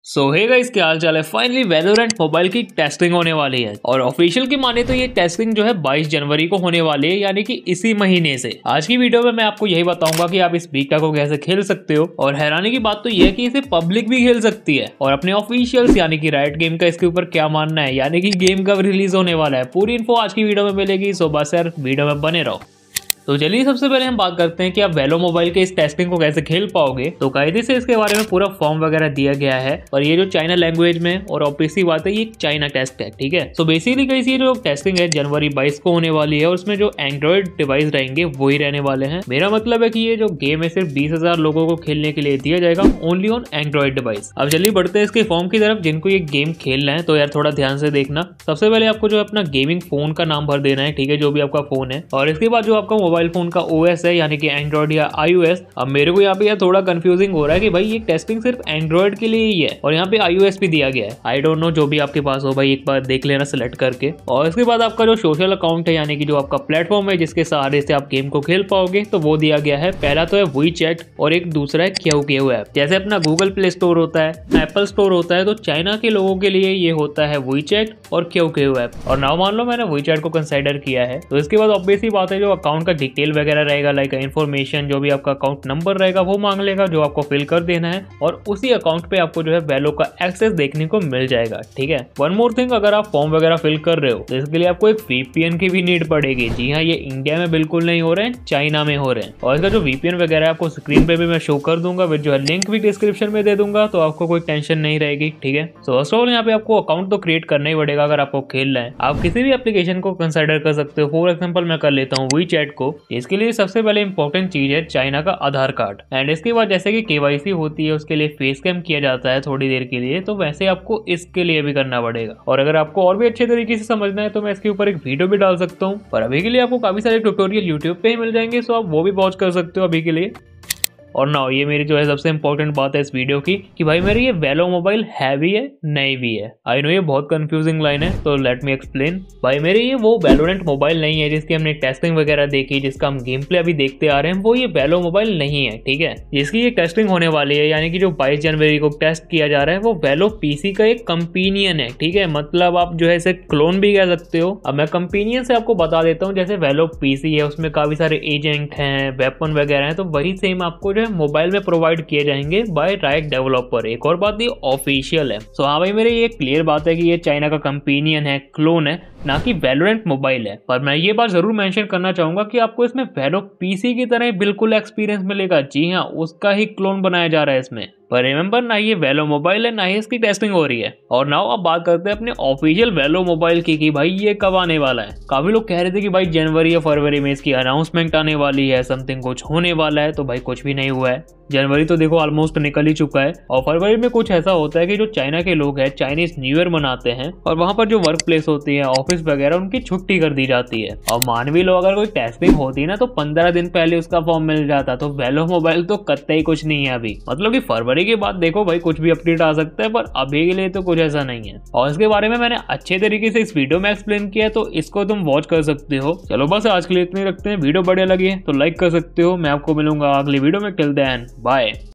सो hey guys, क्या हाल चाल है। फाइनली वैलोरेंट मोबाइल की टेस्टिंग होने वाली है और ऑफिशियल की माने तो ये टेस्टिंग जो है 22 जनवरी को होने वाली है, यानी कि इसी महीने से। आज की वीडियो में मैं आपको यही बताऊंगा कि आप इस बीटा को कैसे खेल सकते हो, और हैरानी की बात तो ये है कि इसे पब्लिक भी खेल सकती है। और अपने ऑफिशियल्स यानी कि राइट गेम का इसके ऊपर क्या मानना है, यानी कि गेम कब रिलीज होने वाला है, पूरी इन्फो आज की वीडियो में मिलेगी। सो बस यार वीडियो में बने रहो। तो चलिए सबसे पहले हम बात करते हैं कि आप वेलो मोबाइल के इस टेस्टिंग को कैसे खेल पाओगे। तो कायदे से इसके बारे में पूरा फॉर्म वगैरह दिया गया है, और ये जो चाइना लैंग्वेज में, और ऑब्वियसली बात है ये चाइना टेस्ट है, ठीक है। सो बेसिकली गाइस ये जो टेस्टिंग है जनवरी 22 को होने वाली है, और उसमें जो एंड्रॉइड डिवाइस रहेंगे वही रहने वाले हैं। मेरा मतलब है कि ये जो गेम है सिर्फ 20,000 लोगों को खेलने के लिए दिया जाएगा, ओनली ऑन एंड्रॉइड डिवाइस। अब चलिए बढ़ते हैं इसके फॉर्म की तरफ। जिनको ये गेम खेलना है तो यार थोड़ा ध्यान से देखना। सबसे पहले आपको जो अपना गेमिंग फोन का नाम भर देना है, ठीक है, जो भी आपका फोन है। और इसके बाद जो आपका मोबाइल फोन का OS है, यानी कि एंड्रॉइड या iOS। अब मेरे को यहाँ पे यार थोड़ा कंफ्यूजिंग हो रहा है कि भाई ये टेस्टिंग सिर्फ एंड्रॉइड के लिए ही है, और यहाँ पे iOS भी दिया गया है। आई डोंट नो, जो भी आपके पास हो भाई एक बार देख लेना सिलेक्ट करके। और इसके बाद आपका जो सोशल अकाउंट है, यानी कि जो आपका प्लेटफॉर्म है जिसके सहारे से आप गेम को खेल पाओगे, तो वो दिया गया है। पहला तो है WeChat और एक दूसरा है QQ ऐप। जैसे अपना गूगल प्ले स्टोर होता है, एप्पल स्टोर होता है, तो चाइना के लोगों के लिए ये होता है WeChat और QQ ऐप। और नाउ मान लो मैंने WeChat को कंसिडर किया है, तो इसके बाद ऑब्वियसली बात है जो अकाउंट का डिटेल वगैरह रहेगा, लाइक इन्फॉर्मेशन, जो भी आपका अकाउंट नंबर रहेगा वो मांग लेगा, जो आपको फिल कर देना है। और उसी अकाउंट पे आपको जो है वेलो का एक्सेस देखने को मिल जाएगा, ठीक है। वन मोर थिंग, अगर आप फॉर्म वगैरह फिल कर रहे हो तो इसके लिए आपको एक VPN की भी नीड पड़ेगी। जी हाँ, ये इंडिया में बिल्कुल नहीं हो रहे हैं, चाइना में हो रहे हैं। और इसका जो VPN वगैरह है आपको स्क्रीन पे भी मैं शो कर दूंगा, विद जो है लिंक भी डिस्क्रिप्शन में दे दूंगा, तो आपको कोई टेंशन नहीं रहेगी, ठीक है। सो फर्स्ट ऑफ ऑल यहाँ पे आपको अकाउंट तो क्रिएट करना ही पड़ेगा अगर आपको खेलना है। आप किसी भी एप्लीकेशन को कंसिडर कर सकते हो। फॉर एग्जाम्पल मैं कर लेता हूँ WeChat को। इसके लिए सबसे पहले इंपॉर्टेंट चीज है चाइना का आधार कार्ड। एंड इसके बाद जैसे कि KYC होती है, उसके लिए फेस कैम किया जाता है थोड़ी देर के लिए, तो वैसे आपको इसके लिए भी करना पड़ेगा। और अगर आपको और भी अच्छे तरीके से समझना है तो मैं इसके ऊपर एक वीडियो भी डाल सकता हूँ, पर अभी के लिए आपको काफी सारे ट्यूटोरियल यूट्यूब पे ही मिल जाएंगे, सो आप वो भी वॉच कर सकते हो अभी के लिए। और ना ये मेरी जो है सबसे इंपॉर्टेंट बात है इस वीडियो की, कि भाई मेरी ये वेलो मोबाइल हैवी है नहीं भी है। आई नो ये बहुत कंफ्यूजिंग लाइन है, तो लेट मी एक्सप्लेन। भाई मेरे ये वो वैलोरेंट मोबाइल नहीं है जिसकी हमने टेस्टिंग वगैरह देखी, जिसका हम गेम प्ले अभी देखते आ रहे हैं, वो ये वेलो मोबाइल नहीं है, ठीक है। जिसकी ये टेस्टिंग होने वाली है, यानी कि जो 22 जनवरी को टेस्ट किया जा रहा है, वो वेलो PC का एक कंपेनियन है, ठीक है। मतलब आप जो है इसे क्लोन भी कह सकते हो। अब मैं कंपेनियन से आपको बता देता हूँ, जैसे वेलो PC है उसमें काफी सारे एजेंट हैं, वेपन वगैरह हैं, तो वही सेम आपको जो है मोबाइल में प्रोवाइड किए जाएंगे बाय राइट डेवलपर। एक और बात, ये ऑफिशियल है। सो हाँ भाई मेरे ये क्लियर बात है कि ये चाइना का कंपेनियन है, क्लोन है, ना कि वैलोरेंट मोबाइल है। पर मैं ये बात जरूर मेंशन करना चाहूंगा कि आपको इसमें वेलो PC की तरह ही बिल्कुल एक्सपीरियंस मिलेगा। जी हाँ, उसका ही क्लोन बनाया जा रहा है इसमें। पर रिमेंबर, ना ये वेलो मोबाइल है, ना ही इसकी टेस्टिंग हो रही है। और नाउ अब बात करते हैं अपने ऑफिशियल वेलो मोबाइल की, कि भाई ये कब आने वाला है। काफी लोग कह रहे थे कि भाई जनवरी या फरवरी में इसकी अनाउंसमेंट आने वाली है, समथिंग कुछ होने वाला है, तो भाई कुछ भी नहीं हुआ है। जनवरी तो देखो ऑलमोस्ट निकल ही चुका है, और फरवरी में कुछ ऐसा होता है कि जो चाइना के लोग हैं चाइनीज न्यू ईयर मनाते हैं, और वहां पर जो वर्क प्लेस होती है, ऑफिस वगैरह, उनकी छुट्टी कर दी जाती है। और मानवी लोग अगर कोई टेस्टिंग होती है ना, तो 15 दिन पहले उसका फॉर्म मिल जाता। तो वेलो मोबाइल तो कतई कुछ नहीं है अभी। मतलब कि फरवरी के बाद देखो भाई कुछ भी अपडेट आ सकता है, पर अभी के लिए तो कुछ ऐसा नहीं है। और इसके बारे में मैंने अच्छे तरीके से इस वीडियो में एक्सप्लेन किया है, तो इसको तुम वॉच कर सकते हो। चलो बस आज के लिए इतने रखते हैं। वीडियो बढ़िया लगी है तो लाइक कर सकते हो। मैं आपको मिलूंगा अगली वीडियो में। Till then bye.